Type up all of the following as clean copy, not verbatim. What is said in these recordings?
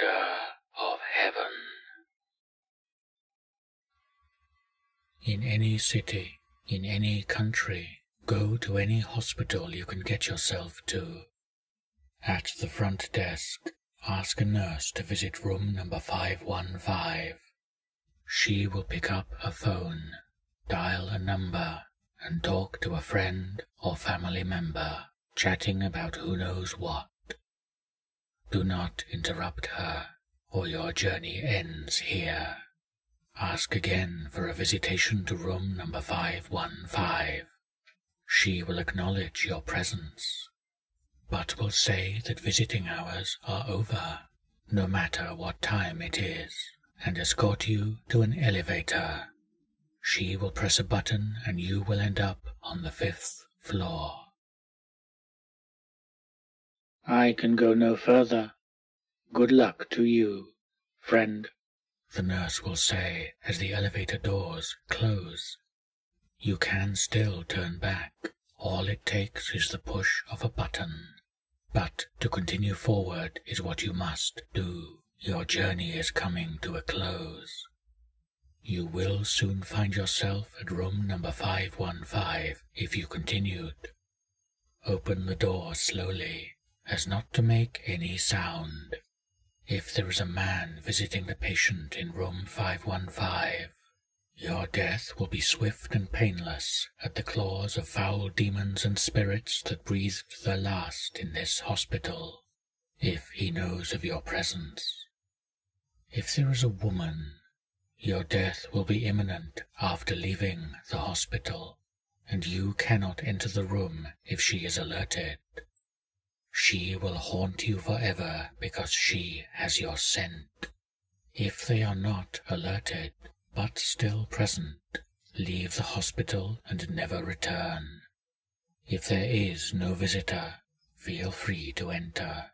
order of heaven. In any city, in any country, go to any hospital you can get yourself to. At the front desk, ask a nurse to visit room number 515. She will pick up a phone, dial a number, and talk to a friend or family member, chatting about who knows what. Do not interrupt her, or your journey ends here. Ask again for a visitation to room number 515. She will acknowledge your presence, but will say that visiting hours are over, no matter what time it is, and escort you to an elevator. She will press a button and you will end up on the 5th floor. I can go no further. Good luck to you, friend, the nurse will say as the elevator doors close. You can still turn back. All it takes is the push of a button. But to continue forward is what you must do. Your journey is coming to a close. You will soon find yourself at room number 515 if you continued. Open the door slowly, as not to make any sound. If there is a man visiting the patient in room 515, your death will be swift and painless at the claws of foul demons and spirits that breathed their last in this hospital, if he knows of your presence. If there is a woman, your death will be imminent after leaving the hospital, and you cannot enter the room if she is alerted. She will haunt you forever because she has your scent. If they are not alerted, but still present, leave the hospital and never return. If there is no visitor, feel free to enter.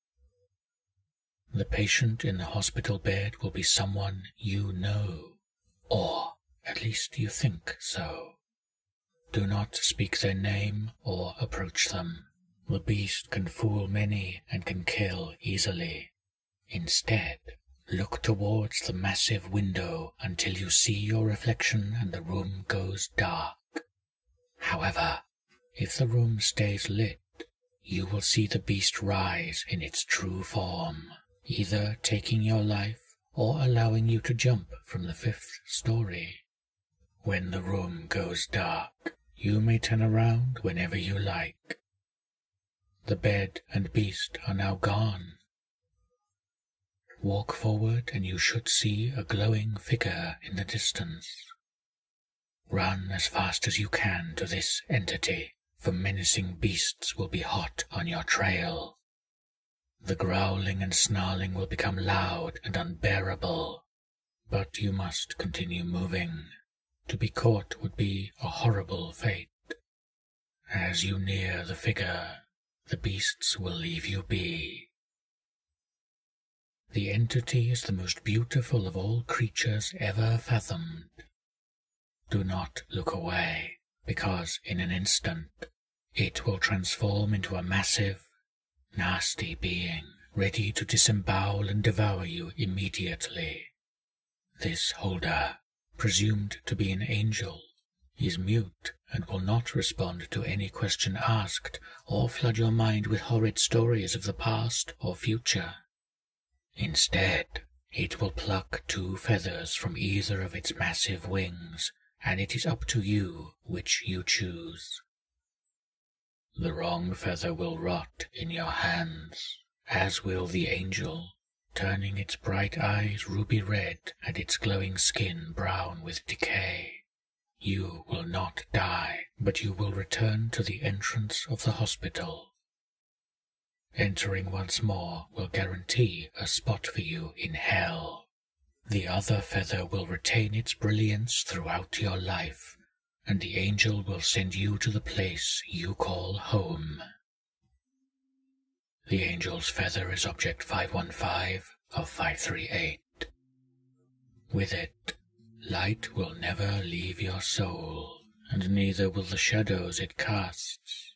The patient in the hospital bed will be someone you know, or at least you think so. Do not speak their name or approach them. The beast can fool many and can kill easily. Instead, look towards the massive window until you see your reflection and the room goes dark. However, if the room stays lit, you will see the beast rise in its true form, either taking your life or allowing you to jump from the 5th story. When the room goes dark, you may turn around whenever you like. The bed and beast are now gone. Walk forward and you should see a glowing figure in the distance. Run as fast as you can to this entity, for menacing beasts will be hot on your trail. The growling and snarling will become loud and unbearable, but you must continue moving. To be caught would be a horrible fate. As you near the figure, the beasts will leave you be. The entity is the most beautiful of all creatures ever fathomed. Do not look away, because in an instant it will transform into a massive, nasty being, ready to disembowel and devour you immediately. This holder, presumed to be an angel, is mute and will not respond to any question asked or flood your mind with horrid stories of the past or future. Instead, it will pluck 2 feathers from either of its massive wings, and it is up to you which you choose. The wrong feather will rot in your hands, as will the angel, turning its bright eyes ruby red and its glowing skin brown with decay. You will not die, but you will return to the entrance of the hospital. Entering once more will guarantee a spot for you in hell. The other feather will retain its brilliance throughout your life, and the angel will send you to the place you call home. The angel's feather is object 515 of 538. With it, light will never leave your soul, and neither will the shadows it casts.